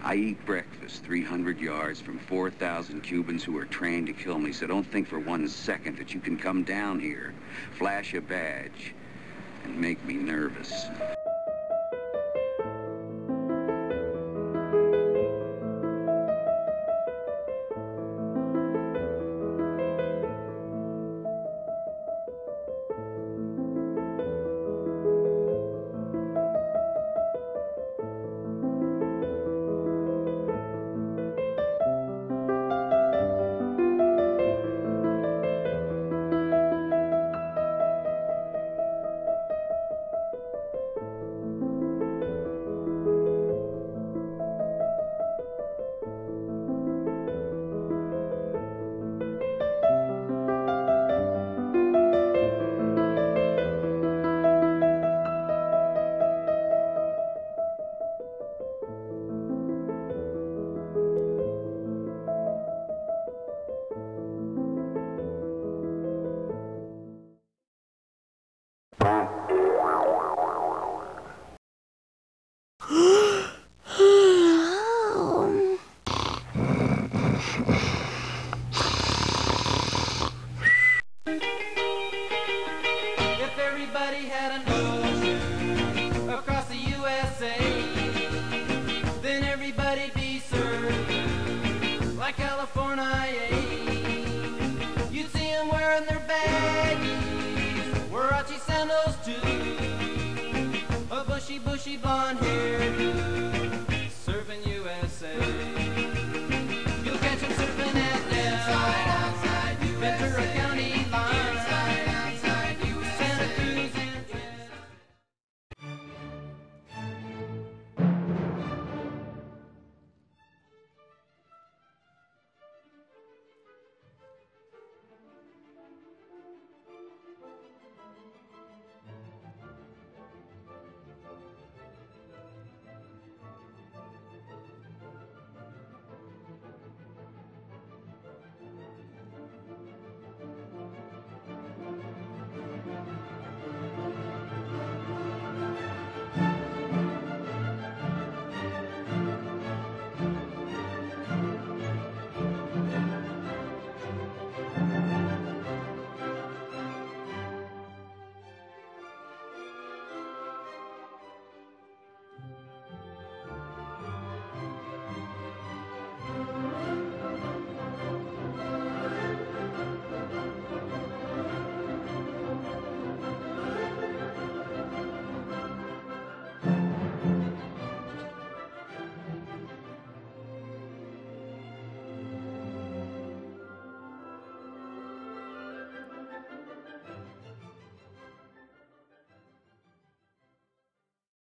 I eat breakfast 300 yards from 4,000 Cubans who are trained to kill me, so don't think for 1 second that you can come down here, flash a badge, and make me nervous.